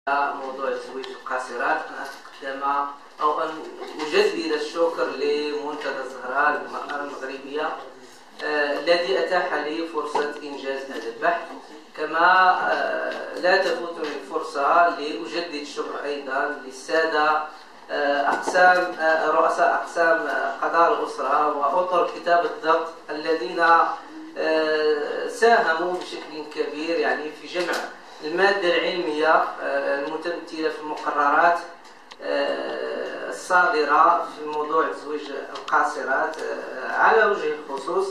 موضوع تزويج القاصرات، أن أتقدم أو أن أجدد الشكر لمنتدى الزهراء للمرأة المغربية الذي أتاح لي فرصة إنجاز هذا البحث. كما لا تفوتني الفرصة لأجدد الشكر أيضا للسادة أقسام رؤساء أقسام قضاء الأسرة وأطر كتاب الضبط الذين ساهموا بشكل كبير يعني في جمع المادة العلمية المتمثلة في المقررات الصادرة في موضوع تزويج القاصرات على وجه الخصوص.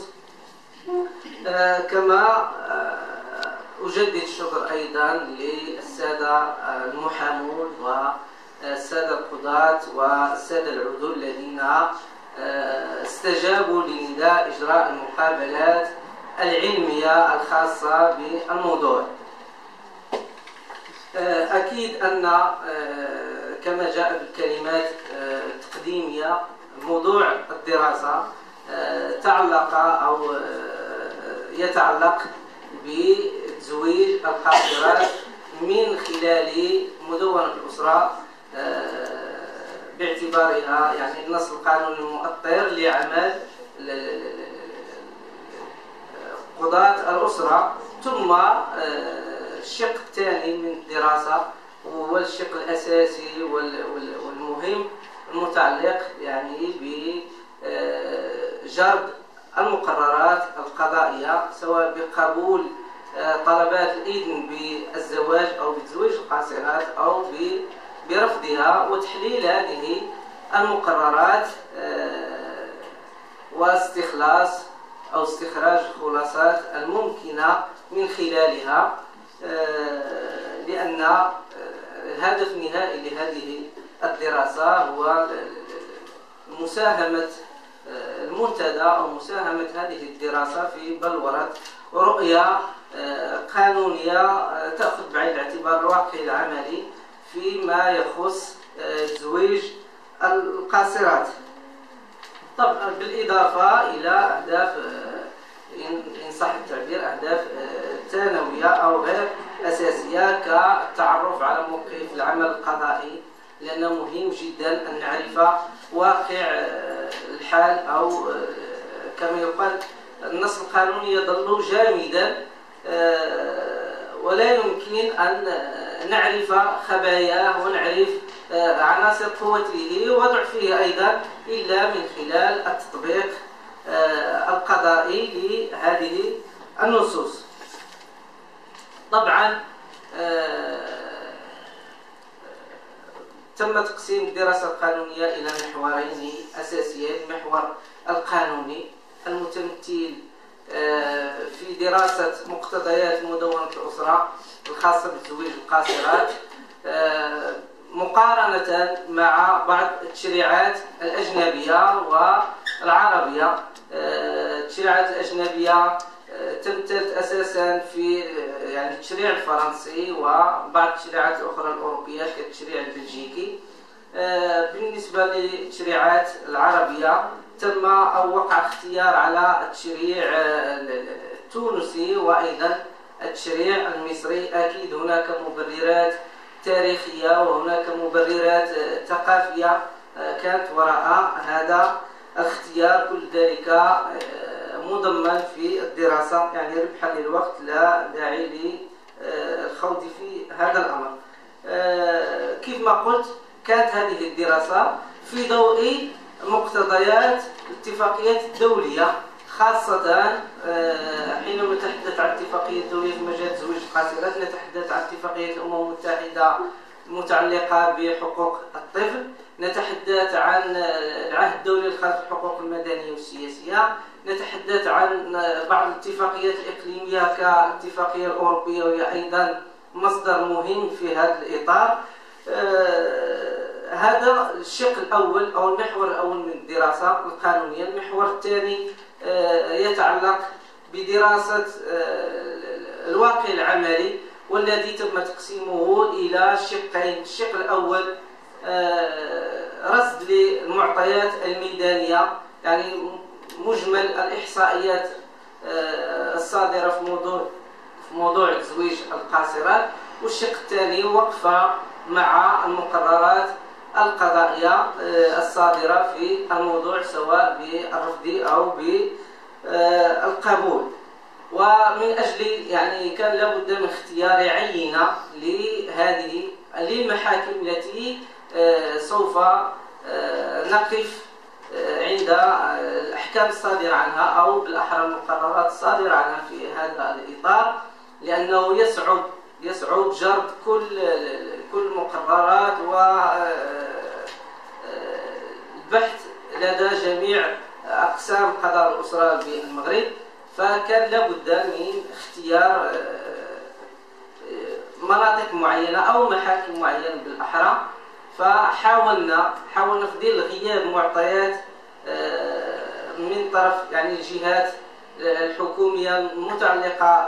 كما أجدد الشكر أيضا للسادة المحامون والسادة القضاة والسادة العدول الذين استجابوا لنداء إجراء المقابلات العلمية الخاصة بالموضوع. أكيد أن كما جاء بالكلمات التقديمية موضوع الدراسة تعلق أو يتعلق بتزويج القاصرات من خلال مدونة الأسرة باعتبارها يعني النص القانوني المؤطر لعمل قضاة الأسرة. ثم الشق الثاني من الدراسة هو الشق الأساسي والمهم المتعلق يعني بجرد المقررات القضائية سواء بقبول طلبات الإذن بالزواج أو بتزويج القاصرات أو برفضها، وتحليل هذه المقررات واستخلاص أو استخراج الخلاصات الممكنة من خلالها، لأن الهدف النهائي لهذه الدراسة هو مساهمة المنتدى أو مساهمة هذه الدراسة في بلورة رؤية قانونية تأخذ بعين الاعتبار الواقع العملي فيما يخص تزويج القاصرات، طبعا بالإضافة إلى أهداف إن صح التعبير أهداف ثانوية أو غير أساسية كالتعرف على موقف العمل القضائي، لأنه مهم جدا أن نعرف واقع الحال أو كما يقال النص القانوني يظل جامدا ولا يمكن أن نعرف خباياه ونعرف عناصر قوته وضعفه أيضا إلا من خلال التطبيق القضائي لهذه النصوص. طبعا تم تقسيم الدراسة القانونية إلى محورين أساسيين: المحور القانوني المتمثل في دراسة مقتضيات مدونة الأسرة الخاصة بتزويج القاصرات مقارنة مع بعض التشريعات الأجنبية والعربية. التشريعات الأجنبية تمتد أساسا في يعني التشريع الفرنسي وبعض التشريعات الأخرى الأوروبية كالتشريع البلجيكي. بالنسبة للتشريعات العربية تم أو وقع اختيار على التشريع التونسي وأيضا التشريع المصري. أكيد هناك مبررات تاريخية وهناك مبررات ثقافية كانت وراء هذا الاختيار، كل ذلك مضمن في الدراسة، يعني ربحا للوقت لا داعي للخوض في هذا الأمر. كيف ما قلت كانت هذه الدراسة في ضوء مقتضيات الاتفاقيات الدولية، خاصة حينما نتحدث عن الاتفاقية الدولية في مجال تزويج القاصرات نتحدث عن اتفاقية الأمم المتحدة المتعلقة بحقوق الطفل، نتحدث عن العهد الدولي الخاص بالحقوق المدنية والسياسية، نتحدث عن بعض الاتفاقيات الإقليمية كالاتفاقية الأوروبية وهي أيضا مصدر مهم في هذا الإطار. هذا الشق الأول أو المحور الأول من الدراسة القانونية. المحور الثاني يتعلق بدراسة الواقع العملي والذي تم تقسيمه إلى شقين. الشق الأول رصد للمعطيات الميدانية، يعني مجمل الإحصائيات الصادرة في موضوع تزويج القاصرات، والشق الثاني وقفة مع المقررات القضائية الصادرة في الموضوع سواء بالرفض أو بالقبول. ومن أجل يعني كان لابد من اختيار عينة لهذه للمحاكم التي سوف نقف عند الأحكام الصادرة عنها أو بالأحرى المقررات الصادرة عنها في هذا الإطار، لأنه يصعب جرد كل المقررات والبحث لدى جميع أقسام قضاء الأسرة بالمغرب، فكان لابد من اختيار مناطق معينة أو محاكم معينة بالأحرى. فحاولنا في ظل غياب معطيات من طرف يعني الجهات الحكومية المتعلقة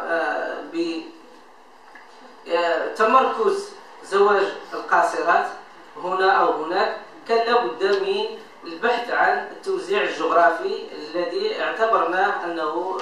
بتمركز زواج القاصرات هنا أو هناك، كان لابد من البحث عن التوزيع الجغرافي الذي اعتبرناه أنه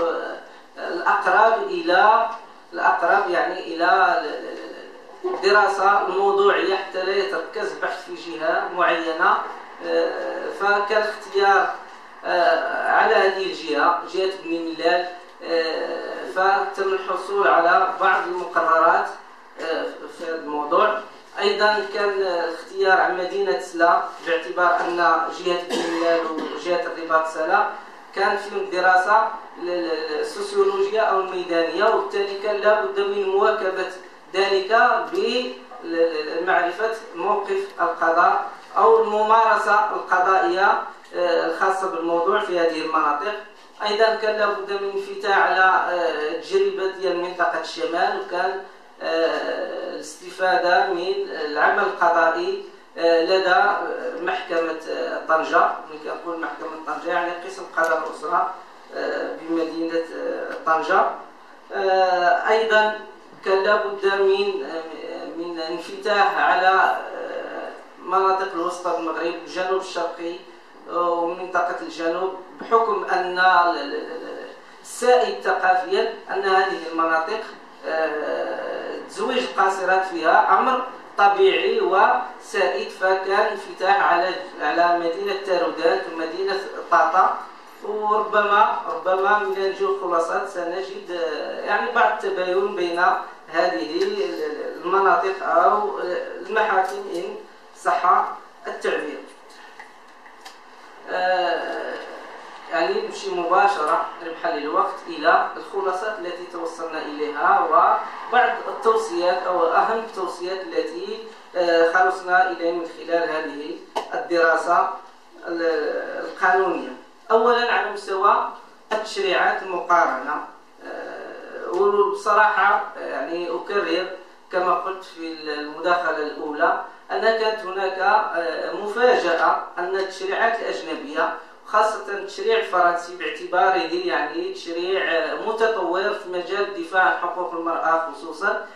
الأقرب يعني إلى دراسة الموضوعية حتى لا يتركز البحث في جهة معينة. فكان اختيار على هذه الجهة، جهة بني ملال، فتم الحصول على بعض المقررات في هذا الموضوع. أيضا كان الاختيار عن مدينة سلا باعتبار أن جهة بني ملال وجهة الرباط سلا كان فيهم دراسة السوسيولوجية أو الميدانية، وبالتالي كان لابد من مواكبة ذلك بمعرفة موقف القضاء أو الممارسة القضائية الخاصة بالموضوع في هذه المناطق. أيضا كان لابد من انفتاح على تجربة ديال منطقة الشمال، وكان الاستفادة من العمل القضائي لدى محكمة طنجة. ملي كنقول محكمة طنجة يعني قسم قضاء الأسرة بمدينة طنجة. أيضا كان لابد من انفتاح على مناطق الوسطى المغرب، الجنوب الشرقي ومنطقة الجنوب، بحكم أن السائد ثقافيا أن هذه المناطق تزويج القاصرات فيها أمر طبيعي وسائد، فكان انفتاح على مدينة تارودات ومدينة طاطا. وربما من نجو الخلاصات سنجد يعني بعض التباين بين هذه المناطق أو المحاكم إن صح التعبير. يعني نمشي مباشرة لمحل الوقت إلى الخلاصات التي توصلنا إليها وبعض التوصيات أو أهم التوصيات التي خلصنا إليها من خلال هذه الدراسة القانونية. أولا على مستوى التشريعات المقارنة، وبصراحة يعني أكرر كما قلت في المداخلة الأولى أن كانت هناك مفاجأة أن التشريعات الأجنبية خاصة التشريع الفرنسي باعتباره يعني تشريع متطور في مجال الدفاع عن حقوق المرأة خصوصا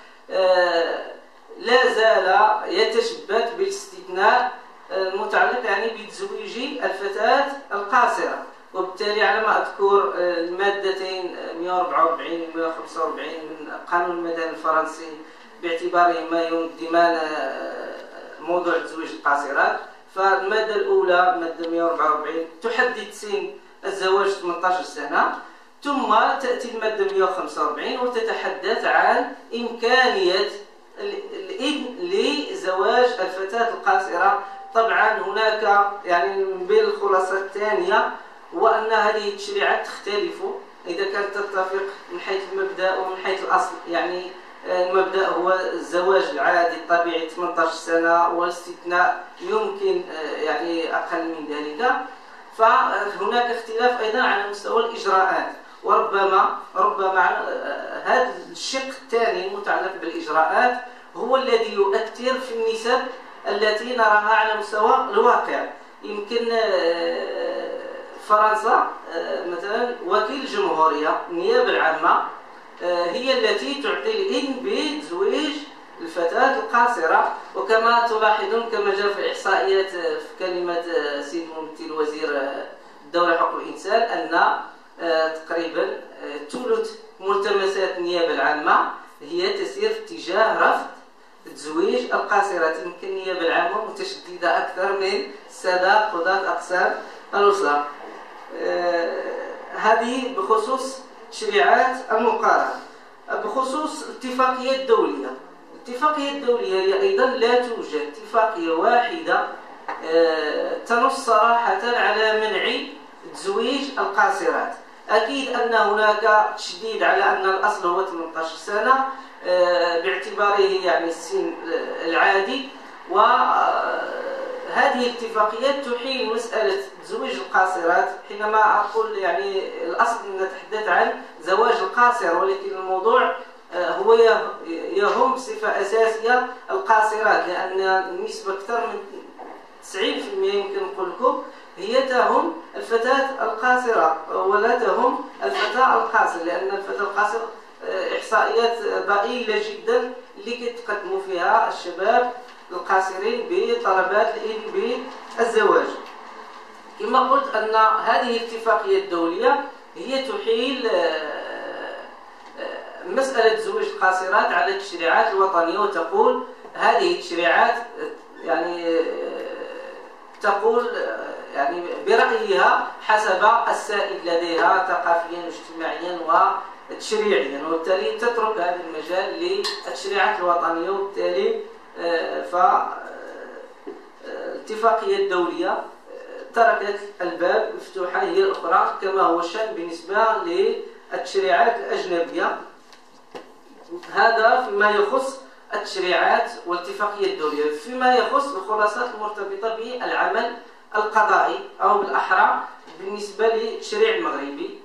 لا زال يتشبث بالاستثناء المتعلق يعني بتزويج الفتاة القاصرة. وبالتالي على ما أذكر المادتين 144 و 145 من القانون المدني الفرنسي باعتبارهما ينظمان موضوع تزويج القاصرات، فالمادة الأولى مادة 144 تحدد سن الزواج 18 سنة، ثم تأتي المادة 145 وتتحدث عن إمكانية الإذن لزواج الفتاة القاصرة. طبعا هناك يعني من بين الخلاصات الثانية هو أن هذه التشريعات تختلف إذا كانت تتفق من حيث المبدأ ومن حيث الأصل. يعني المبدأ هو الزواج العادي الطبيعي 18 سنة، والاستثناء يمكن يعني أقل من ذلك. فهناك اختلاف أيضا على مستوى الإجراءات، وربما هذا الشق الثاني المتعلق بالإجراءات هو الذي يؤثر في النسب التي نراها على مستوى الواقع. يمكن فرنسا مثلا وكيل الجمهورية النيابة العامة هي التي تعطي الإذن بتزويج الفتاة القاصرة، وكما تلاحظون كما جاء في الإحصائيات في كلمة سيد ممثل وزير الدولة حقوق الإنسان أن تقريبا ثلث ملتمسات النيابة العامة هي تسير في اتجاه رفض تزويج القاصرات. يمكن النيابة العامة متشددة أكثر من السادة قضاة أقسام الأسرة. هذه بخصوص تشريعات المقارنة. بخصوص الاتفاقية الدولية، الاتفاقية الدولية هي أيضا لا توجد اتفاقية واحدة تنص صراحة على منع تزويج القاصرات. أكيد أن هناك تشديد على أن الأصل هو 18 سنة باعتباره يعني السن العادي، وهذه الاتفاقيات تحيل مسألة تزويج القاصرات. حينما أقول يعني الأصل نتحدث عن زواج القاصر، ولكن الموضوع هو يهم بصفة أساسية القاصرات، لأن النسبة أكثر من 90% يمكن نقول لكم هي تهم الفتاة القاصرة ولا تهم الفتاة القاصر، لأن الفتاة القاصر إحصائيات ضئيلة جدا اللي كيتقدموا فيها الشباب القاصرين بطلبات الإذن بالزواج. كما قلت أن هذه الاتفاقية الدولية هي تحيل مسألة زواج القاصرات على التشريعات الوطنية، وتقول هذه التشريعات يعني تقول يعني برأيها حسب السائد لديها ثقافيا واجتماعيا وتشريعيا، وبالتالي تترك هذا المجال للتشريعات الوطنية. وبالتالي فالاتفاقية الدولية تركت الباب مفتوحا هي الأخرى، كما هو الشأن بالنسبة للتشريعات الأجنبية. هذا فيما يخص التشريعات والاتفاقية الدولية. فيما يخص الخلاصات المرتبطة بالعمل القضائي أو بالأحرى بالنسبة للتشريع المغربي،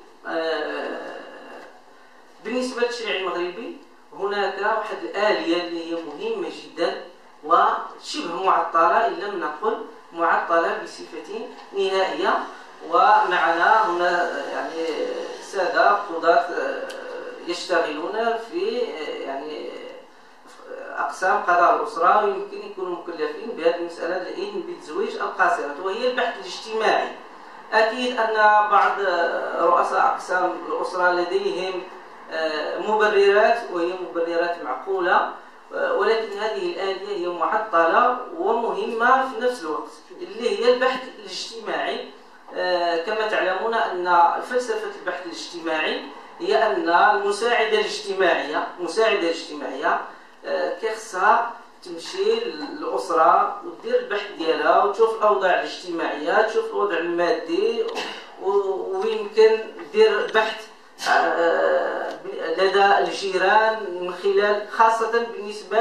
بالنسبة للتشريع المغربي هناك واحد الآلية اللي هي مهمة جدا وشبه معطلة، إن لم نقل معطلة بصفة نهائية. ومعنا هنا يعني سادة قضاة يشتغلون في يعني أقسام قضاء الأسرة، ويمكن يكونوا مكلفين بهذه المسألة الإذن بتزويج القاصرات، وهي البحث الاجتماعي. أكيد أن بعض رؤساء أقسام الأسرة لديهم مبررات، وهي مبررات معقولة، ولكن هذه الآلية هي معطلة ومهمة في نفس الوقت، اللي هي البحث الاجتماعي. كما تعلمون أن فلسفة البحث الاجتماعي هي أن المساعدة الاجتماعية كيخصها تمشي للأسرة ودير البحث ديالها وتشوف الأوضاع الاجتماعية، تشوف الوضع المادي، ويمكن دير بحث لدى الجيران من خلال خاصة بالنسبة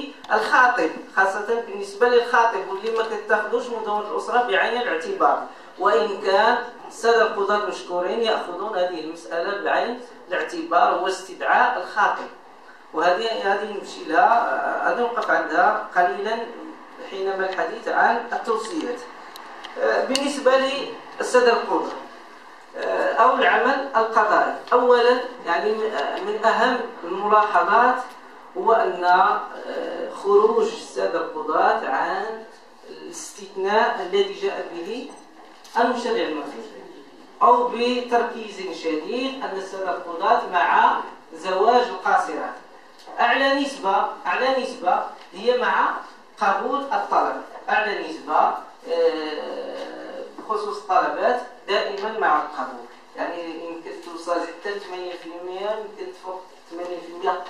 للخاطب واللي ما كتاخذوش مدونة الأسرة بعين الاعتبار، وإن كان السادة القضاة المشكورين يأخذون هذه المسألة بعين الاعتبار واستدعاء الخاطب. وهذه نمشي لها، هذا نوقف عندها قليلا حينما الحديث عن التوصيات. بالنسبة للسادة القضاة أو العمل القضائي، أولا يعني من أهم الملاحظات هو أن خروج السادة القضاة عن الاستثناء الذي جاء به المشرع المغربي، أو بتركيز شديد أن السادة القضاة مع زواج القاصرات. أعلى نسبة هي مع قبول الطلب، أعلى نسبة بخصوص الطلبات دائما مع القبول، يعني يمكن توصل حتى 8%، يمكن تفوق 8%.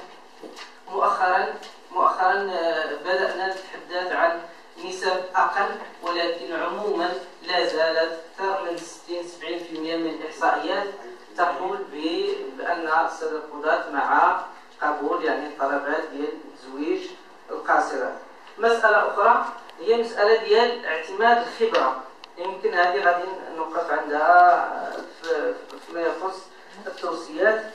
مؤخرا بدأنا نتحدث عن نسب أقل، ولكن عموما لا زالت أكثر من 60-70% من الإحصائيات تقول بأن السادة القضاة مع قبول يعني الطلبات ديال تزويج القاصرات. مسألة أخرى هي مسألة ديال اعتماد الخبرة، يمكن هذه غادي نوقف عندها فيما يخص التوصيات.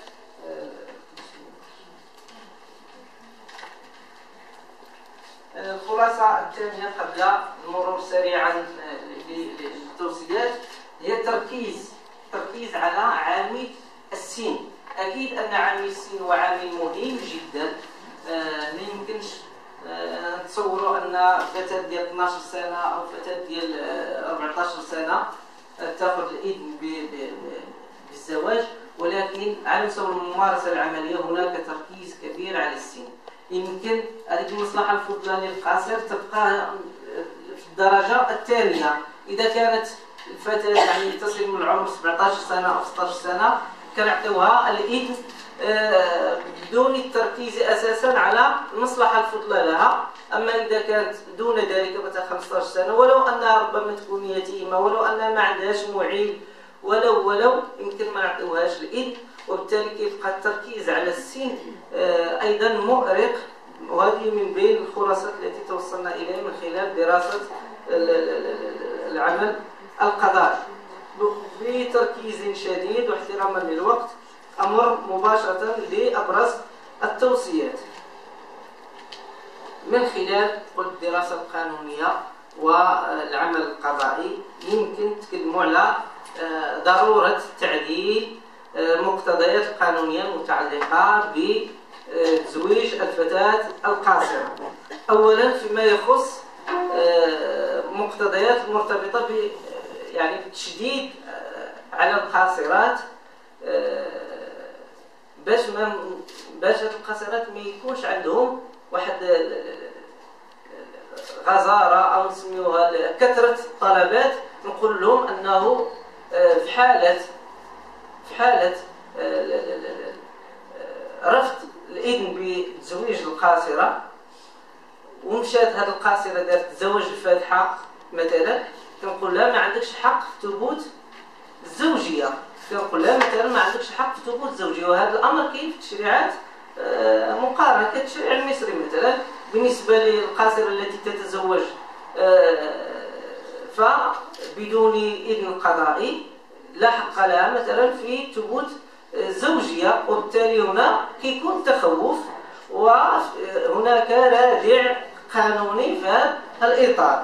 الخلاصة الثانية قبل المرور سريعا للتوصيات هي التركيز على عامل السن. أكيد أن عامل السن هو عامل مهم جدا. ما يمكنش نتصوروا أن فتاة ديال 12 سنة أو فتاة ديال 14 سنة تأخذ الإذن بالزواج، ولكن على مستوى الممارسة العملية هناك تركيز كبير على السن. يمكن هذه المصلحة الفضلى للقاصر تبقى في الدرجة الثانية. إذا كانت الفتاة يعني تصل من العمر 17 سنة أو 16 سنة كنعطيوها الإذن بدون التركيز أساسا على المصلحة الفضلى لها. أما إذا كانت دون ذلك مثلا 15 سنة ولو أنها ربما تكون يتيمة، ولو أنها ما عندهاش معين، ولو يمكن ما نعطيوهاش الإذن، وبالتالي كيبقى التركيز على السن أيضا مؤرق. وهذه من بين الخلاصات التي توصلنا إليها من خلال دراسة العمل القضائي. بتركيز شديد واحتراما للوقت أمر مباشرة لأبرز التوصيات. من خلال الدراسة القانونية والعمل القضائي يمكن نتكلموا على ضرورة تعديل المقتضيات القانونية المتعلقة بتزويج الفتاة القاصرة. أولا فيما يخص مقتضيات المرتبطة يعني بالتشديد على القاصرات باش القاصرات ما يكونش عندهم واحد غزارة أو نسميوها كثرة الطلبات. نقول لهم أنه في حالة رفض الإذن بتزويج القاصرة ومشات هذه القاصرة دارت تزوج الفاتحة مثلا، كنقول لها ما عندكش حق في ثبوت الزوجية. كنقول لها مثلا ما عندكش حق في ثبوت الزوجية. وهذا الأمر كاين في التشريعات مقارنة كالتشريع المصري مثلا بالنسبة للقاصرة التي تتزوج فبدون إذن قضائي لا حق لها مثلا في ثبوت الزوجية، وبالتالي هنا كيكون تخوف وهناك رادع قانوني في هذا الإطار.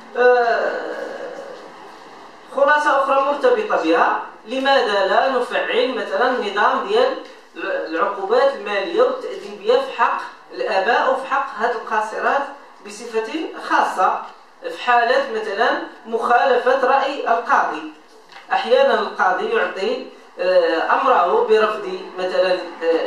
خلاصة أخرى مرتبطة بها، لماذا لا نفعل مثلا نظام ديال العقوبات المالية والتأديبية في حق الآباء وفي حق هذه القاصرات بصفة خاصة في حالة مثلا مخالفة رأي القاضي. أحيانا القاضي يعطي أمره برفض مثلا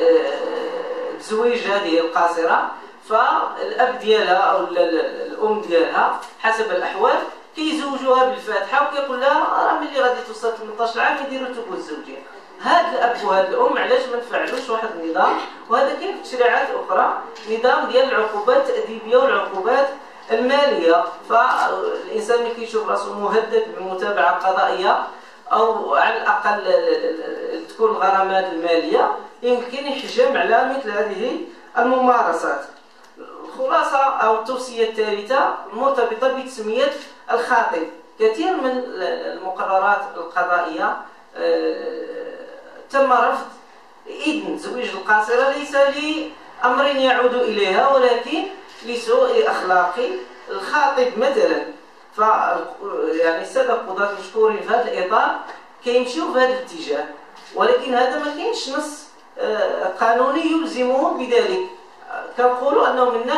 تزويج هذه القاصرة، فالأب ديالها أو الأم ديالها حسب الأحوال كيزوجوها بالفاتحة وكيقول لها راه ملي غادي توصل 18 عام يديروا ثبوت الزوجية. هذا الأب وهذا الأم علاش ما نفعلوش واحد النظام؟ وهذا كاين في تشريعات أخرى، نظام ديال العقوبات التأديبية والعقوبات المالية. فالإنسان اللي كيشوف راسو مهدد بمتابعة قضائية أو على الأقل تكون الغرامات المالية يمكن يحجم على مثل هذه الممارسات. الخلاصة أو التوصية الثالثة مرتبطة بتسمية الخاطب. كثير من المقررات القضائية تم رفض إذن زويج القاصرة ليس لأمر يعود إليها ولكن لسوء أخلاق الخاطب مثلا. يعني السادة القضاة مشكورين في هذا الإطار كيمشيو في هذا الاتجاه، ولكن هذا ما كاينش نص قانوني يلزمهم بذلك. كنقولوا أنه من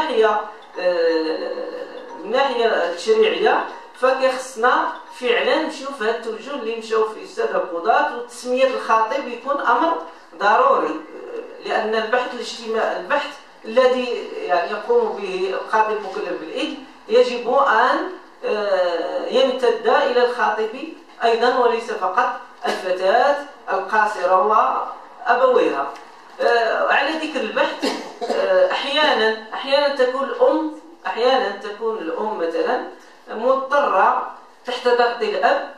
الناحية التشريعية فكيخصنا فعلا نمشيو في هذا التوجه اللي مشاو فيه السادة القضاة، وتسمية الخاطب يكون أمر ضروري، لأن البحث الذي يعني يقوم به القاضي المكلف بالإذن يجب أن يمتد إلى الخاطب أيضا وليس فقط الفتاة القاصرة وأبويها. على ذكر البحث أحيانا تكون الأم مثلا مضطرة تحت ضغط الأب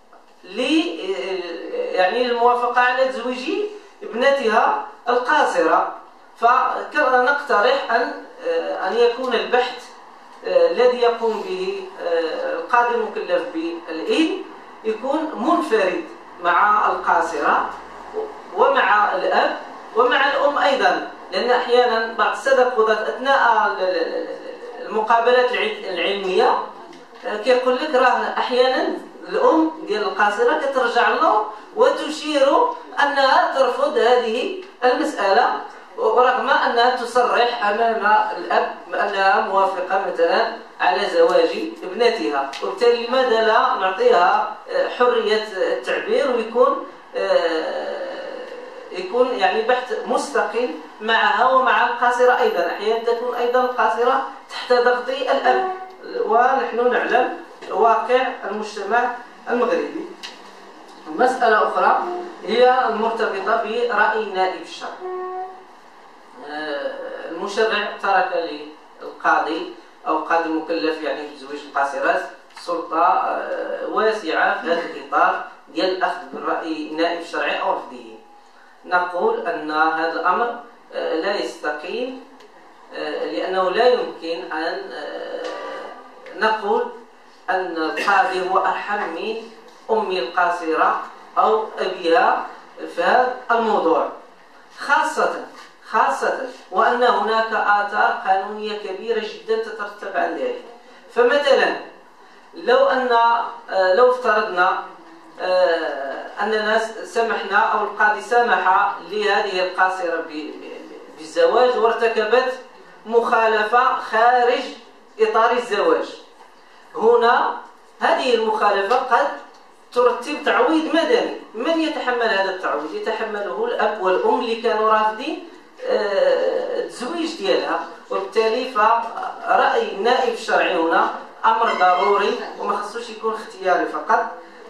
يعني للموافقة على تزويج ابنتها القاصرة. فنقترح أن يكون البحث الذي يقوم به القاضي المكلف بالإذن يكون منفرد مع القاصرة ومع الأب ومع الأم أيضا، لأن أحيانا بعض السادة القضاة أثناء المقابلات العلمية كيقول لك راه أحيانا الأم ديال القاصرة كترجع له وتشير أنها ترفض هذه المسألة ورغم أنها تصرح أمام الأب بأنها موافقة مثلا على زواج ابنتها. وبالتالي لماذا لا نعطيها حرية التعبير ويكون يكون يعني بحث مستقل معها ومع القاصرة أيضا. أحيانا تكون أيضا القاصرة تحت ضغط الأب، ونحن نعلم واقع المجتمع المغربي. مسألة أخرى هي المرتبطة برأي نائب الشرع. المشرع ترك للقاضي أو القاضي المكلف يعني بتزويج القاصرات سلطة واسعة في هذا الإطار ديال الأخذ بالرأي النائب الشرعي أو رفضه. نقول أن هذا الأمر لا يستقيم، لأنه لا يمكن أن نقول أن القاضي هو أرحم من أمي القاصرة أو أبيها في هذا الموضوع، خاصة وأن هناك آثار قانونية كبيرة جدا تترتب عن ذلك. فمثلا لو افترضنا أننا سمحنا أو القاضي سمح لهذه القاصرة بالزواج وارتكبت مخالفة خارج إطار الزواج، هنا هذه المخالفة قد ترتب تعويض مدني. من يتحمل هذا التعويض؟ يتحمله الأب والأم اللي كانوا رافضين التزويج ديالها. وبالتالي فرأي النائب الشرعي هنا أمر ضروري وما خصوش يكون اختياري فقط.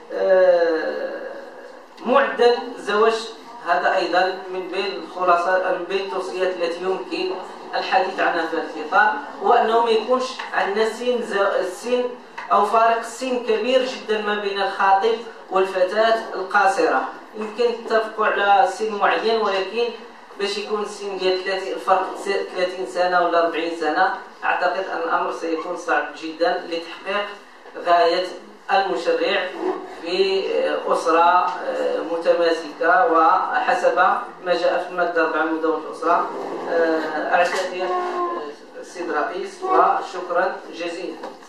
معدل الزواج هذا أيضا من بين الخلاصات، من بين التوصيات التي يمكن الحديث عنها في هذا الإطار، وأنه ما يكونش عندنا سن أو فارق السن كبير جدا ما بين الخاطب والفتاة القاصرة. يمكن تتفقوا على سن معين، ولكن باش يكون السن ديال فرق 30 سنة ولا 40 سنة، أعتقد أن الأمر سيكون صعب جدا لتحقيق غاية المشرع في أسرة متماسكة وحسب ما جاء في المادة 4 من مدونة الأسرة. أعتذر السيد الرئيس وشكرا جزيلا.